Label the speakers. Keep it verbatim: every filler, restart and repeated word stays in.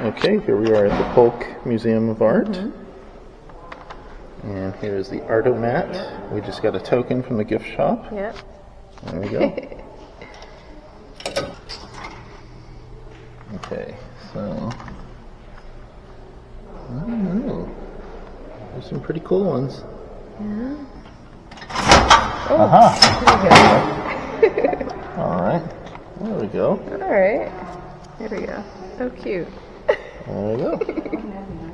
Speaker 1: Okay, here we are at the Polk Museum of Art.
Speaker 2: Mm-hmm.
Speaker 1: And here's the Artomat. We just got a token from the gift shop.
Speaker 2: Yep.
Speaker 1: There we go. Okay, so I don't know. There's some pretty cool ones.
Speaker 2: Yeah. Oh,
Speaker 1: Aha!
Speaker 2: there we go.
Speaker 1: All right, there we go.
Speaker 2: All right. Here we go. So cute.
Speaker 1: There we go.